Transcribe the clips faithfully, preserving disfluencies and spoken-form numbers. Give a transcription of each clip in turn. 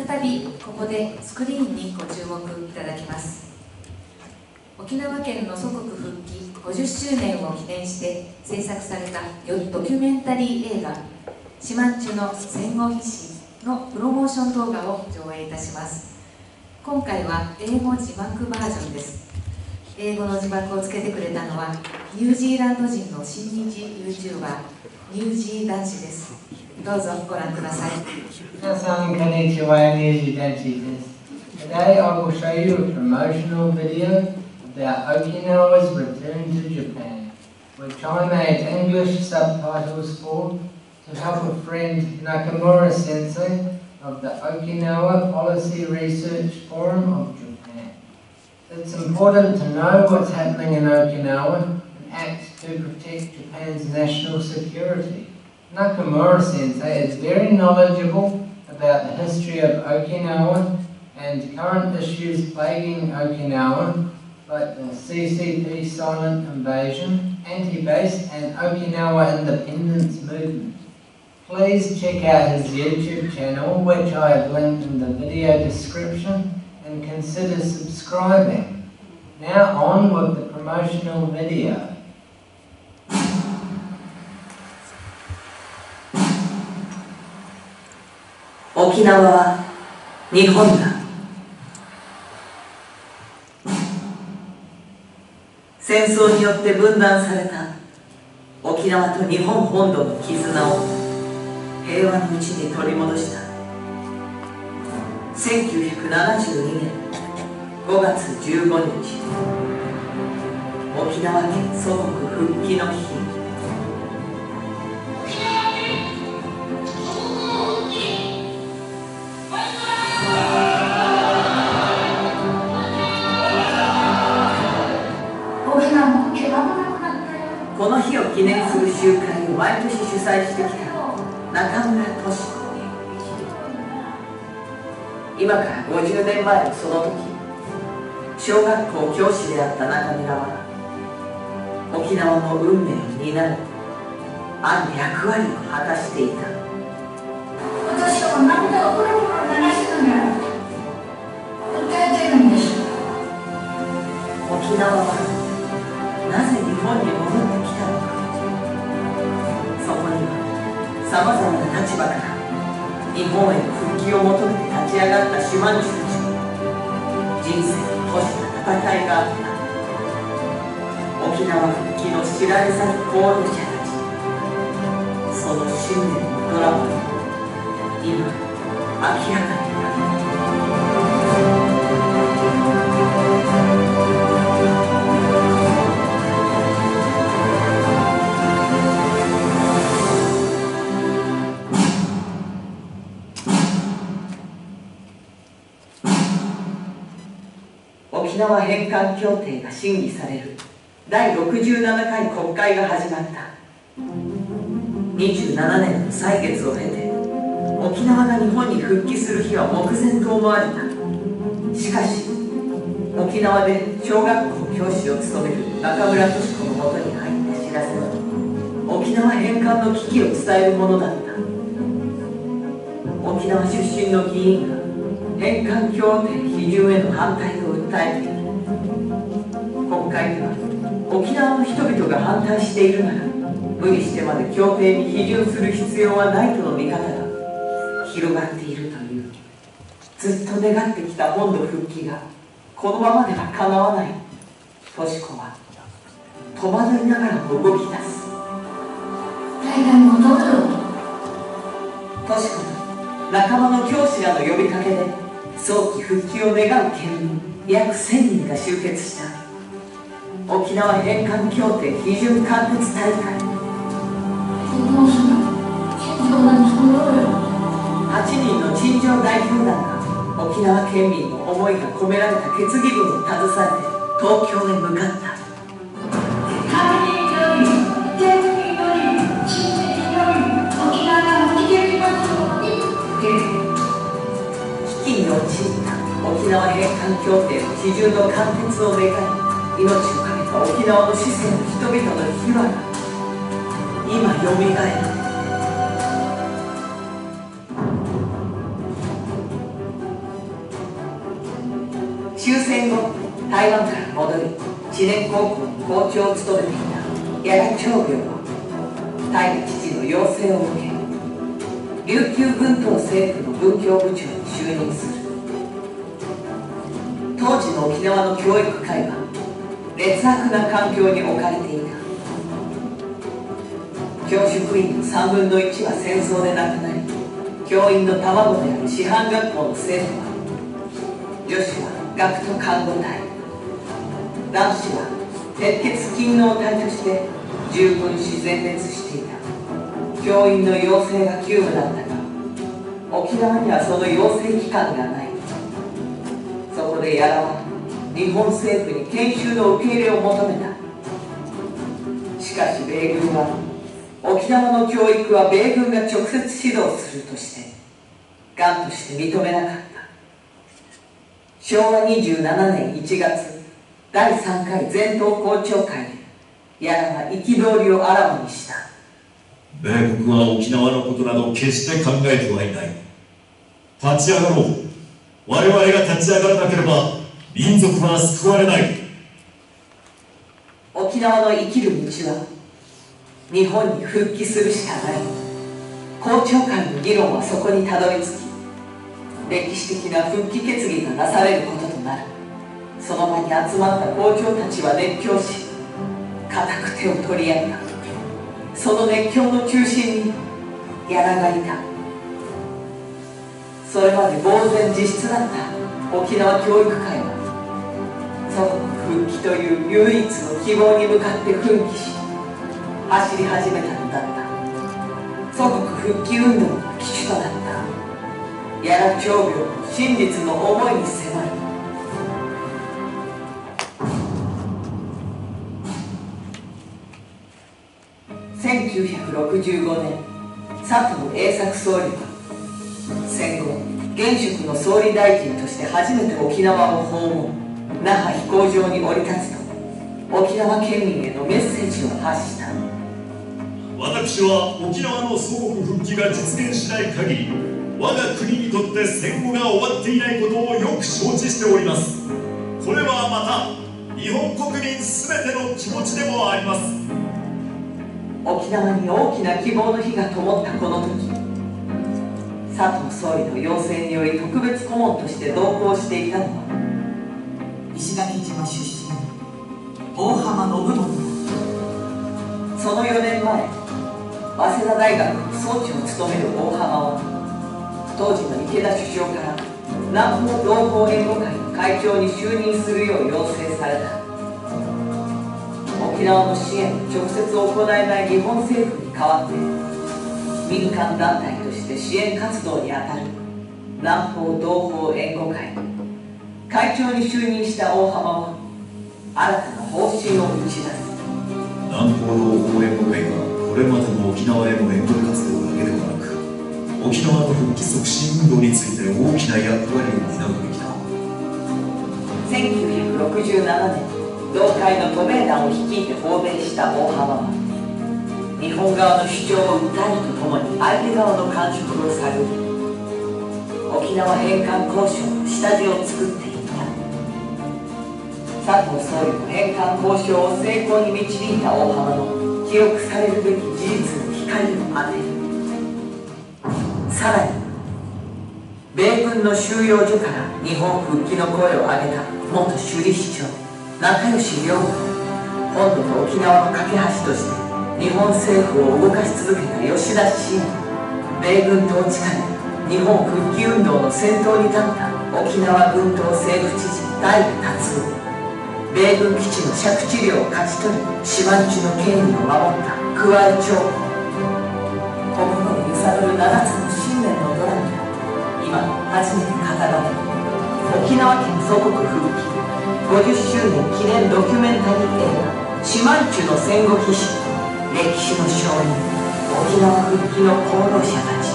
再びここでスクリーンにご注目いただきます。沖縄県の祖国復帰ごじゅっしゅうねんを記念して制作されたドキュメンタリー映画「島んちゅの戦後必死」のプロモーション動画を上映いたします。今回は英語字幕バージョンです。英語の字幕をつけてくれたのはニュージーランド人の親日 ユーチューバー ニュージー男子です。どうぞご覧ください。 皆さん、こんにちは、ニュージー男子です。Today I will show you a promotional video about Okinawa's return to Japan, which I made English subtitles for to help a friend Nakamura Sensei of the Okinawa Policy Research Forum of Japan. It's important to know what's happening in Okinawa and act to protect Japan's national security. Nakamura Sensei is very knowledgeable about the history of Okinawa and current issues plaguing Okinawa, like the C C P silent invasion, anti-base and Okinawa independence movement. Please check out his YouTube channel, which I have linked in the video description, and consider subscribing. Now on with the promotional video. 沖縄は日本だ。戦争によって分断された沖縄と日本本土の絆を平和のうちに取り戻したせんきゅうひゃくななじゅうにねんごがつじゅうごにち、沖縄県祖国復帰の日。この日を記念する集会を毎年主催してきた中村敏子。今からごじゅうねんまえのその時、小学校教師であった中村は沖縄の運命を担うある役割を果たしていた。 私は涙をポロポロ流しながら訴えているんです。 沖縄はなぜ日本に戻ってきたのか。そこにはさまざまな立場から日本への復帰を求めて立ち上がった島主たちの人生を閉じた戦いがあった。沖縄復帰の知られざる功労者たち、その信念のドラマが今明らかになる。沖縄返還協定が審議されるだいろくじゅうななかい国会が始まった。にじゅうななねんの歳月を経て沖縄が日本に復帰する日は目前と思われた。しかし沖縄で小学校教師を務める中村敏子のもとに入った知らせは沖縄返還の危機を伝えるものだった。沖縄出身の議員が返還協定批准への反対を訴えている。国会では沖縄の人々が反対しているなら無理してまで協定に批准する必要はないとの見方が広がっているという。ずっと願ってきた本土復帰がこのままではかなわない。敏子は戸惑いながらも動き出す。 大概戻る。 敏子と仲間の教師らの呼びかけで早期復帰を願う県民約せんにんが集結した。沖縄返還協定批准貫徹大会。はちにんの陳情代表団が沖縄県民の思いが込められた決議文を携えて東京へ向かった。危機に陥った沖縄返還協定の批准の貫徹を願い、命を懸けた沖縄の市政の人々の秘話が今よみがえる。 終戦後台湾から戻り知念高校の校長を務めていた矢田長病は大河父の要請を受け琉球軍東政府の文教部長に就任する。当時の沖縄の教育界は劣悪な環境に置かれていた。教職員のさんぶんのいちは戦争で亡くなり、教員の卵である師範学校の生徒は女子は学徒看護隊、男子は鉄血勤労隊として十分自然滅していた。教員の養成が急務だったが、沖縄にはその養成機関がない。そこで屋良は日本政府に研修の受け入れを求めた。しかし米軍は沖縄の教育は米軍が直接指導するとして頑として認めなかった。しょうわにじゅうななねんいちがつだいさんかい全党校長会で屋良は憤りをあらわにした。 米国は沖縄のことなど決して考えてはいない。立ち上がろう。我々が立ち上がらなければ民族は救われない。 沖縄の生きる道は日本に復帰するしかない。校長会の議論はそこにたどり着き、歴史的な復帰決議がなされることとなる。その場に集まった校長たちは熱狂し、固く手を取り合った。その熱狂の中心に屋良がいた。それまで呆然自失だった沖縄教育界は祖国復帰という唯一の希望に向かって奮起し走り始めたのだった。祖国復帰運動の旗手となった屋良長病の真実の思いに迫る。せんきゅうひゃくろくじゅうごねん、佐藤栄作総理は戦後現職の総理大臣として初めて沖縄を訪問。那覇飛行場に降り立つと沖縄県民へのメッセージを発した。 私は沖縄の祖国復帰が実現しない限り我が国にとって戦後が終わっていないことをよく承知しております。これはまた日本国民全ての気持ちでもあります。 沖縄に大きな希望の火が灯ったこの時、佐藤総理の要請により特別顧問として同行していたのは石垣島出身大浜信元。そのよねんまえ早稲田大学の総長を務める大浜は当時の池田首相から南方同胞援護会の会長に就任するよう要請された。沖縄の支援を直接行えない日本政府に代わって民間団体として支援活動に当たる南方同胞援護会会長に就任した大浜は新たな方針を打ち出す。 南方同胞援護会はこれまでの沖縄への援護活動だけではなく沖縄の復帰促進運動について大きな役割を担うべきだ。 せんきゅうひゃくろくじゅうななねん同会の渡米団を率いて訪米した大浜は日本側の主張を訴えるとともに相手側の感触を探り沖縄返還交渉の下地を作っていった。佐藤総理の返還交渉を成功に導いた大浜の記憶されるべき事実に光を当てる。さらに米軍の収容所から日本復帰の声を上げた元首里市長仲良し亮が本土と沖縄の架け橋として日本政府を動かし続けた吉田茂、米軍統治下で日本復帰運動の先頭に立った沖縄軍島政府知事大部達夫、米軍基地の借地料を勝ち取り島人の権利を守った桑井長子、心を揺さぶるななつの信念のドラマが今初めて語られる沖縄県祖国復帰ごじゅっしゅうねん記念ドキュメンタリー映画「島人の戦後紀史」歴史の証人沖縄復帰の功労者たち。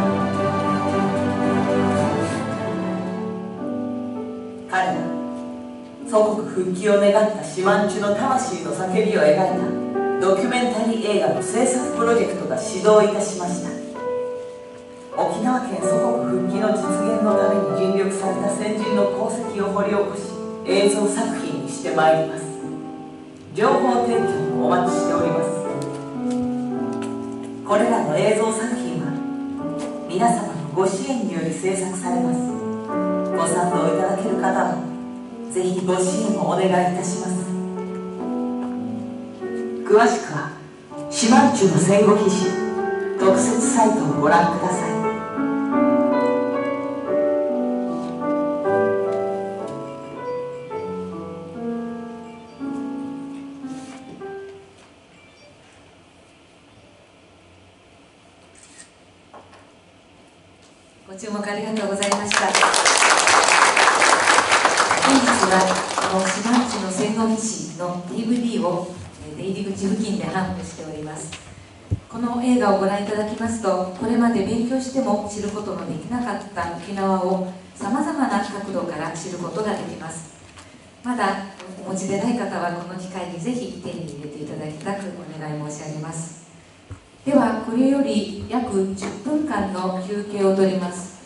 彼ら祖国復帰を願った島人の魂の叫びを描いたドキュメンタリー映画の制作プロジェクトが始動いたしました。沖縄県祖国復帰の実現のために尽力された先人の功績を掘り起こし映像作品にしてまいります。情報提供もお待ちしております。これらの映像作品は皆様のご支援により制作されます。ご賛同いただける方はぜひご支援をお願いいたします。詳しくは島人の戦後記事特設サイトをご覧ください。 ご注目ありがとうございました。本日はこの島人の戦後記事の ディーブイディー を出入り口付近で販布しております。この映画をご覧いただきますと、これまで勉強しても知ることのできなかった沖縄をさまざまな角度から知ることができます。まだお持ちでない方はこの機会にぜひ手に入れていただきたくお願い申し上げます。ではこれより約じゅっぷんかんの休憩を取ります。